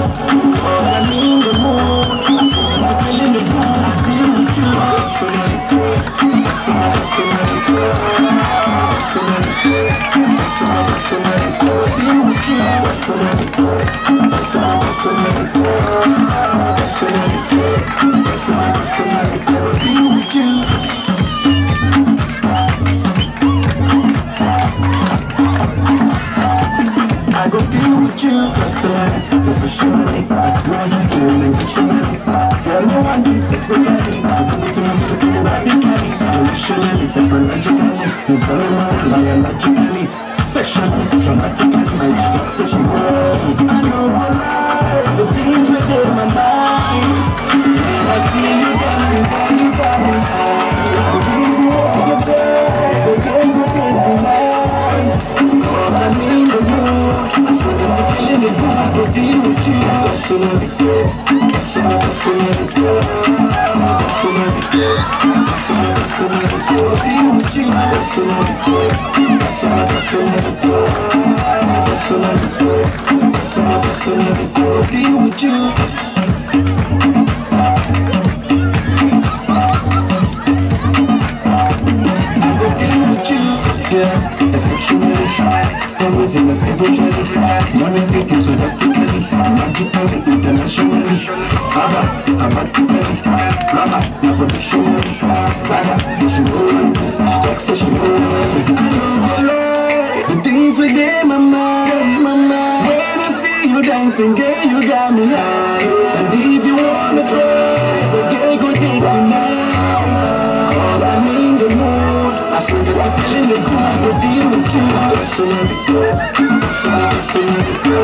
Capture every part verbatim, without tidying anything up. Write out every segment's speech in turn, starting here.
Dancing, girl, you got me now. And if you wanna play, the girl go take you now. All I need the mood. I swear that I'm feeling the good, but deal with you. So let me go. So let me go.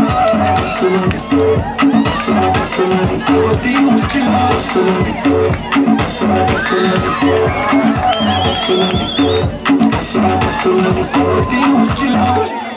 So let me go. So let me go. So let me go. Deal with you. So let me go. So let me go. So let me go. So let me go. So let me go. Deal with you.